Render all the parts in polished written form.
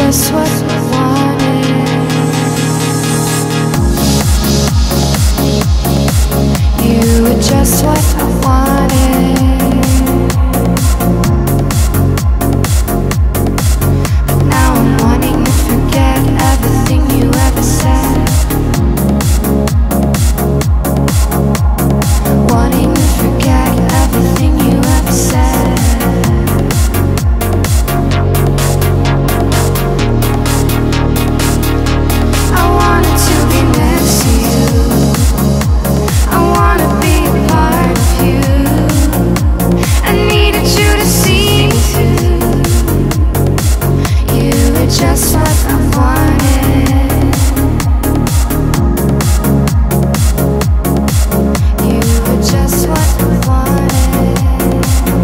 just what I wanted. You were just what I wanted. But now I'm wanting to forget everything you ever said. Wanting to forget everything you ever said. I wanted to be next to you. I wanna be a part of you. I needed you to see me through. You were just what I wanted. You were just what I wanted.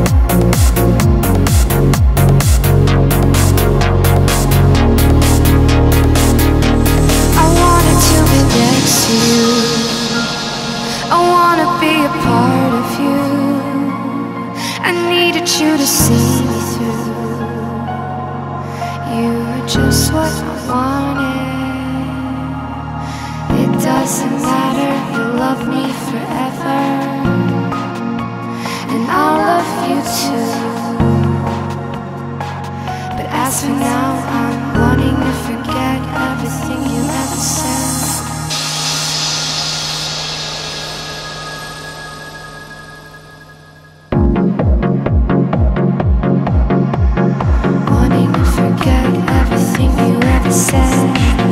I wanted to be next to you. I wanna be a part of you. I needed you to see me through. You were just what I wanted. It doesn't matter, you'll love me forever, and I'll love you too. But as for now, I'm wanting to forget everything you ever said. Wanting to forget everything you ever said.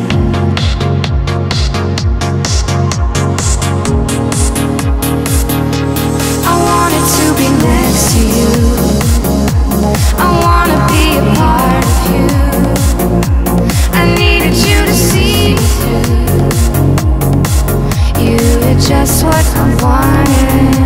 I wanted to be next to you. I wanna be a part of you. I needed you to see me through. You were just what I wanted.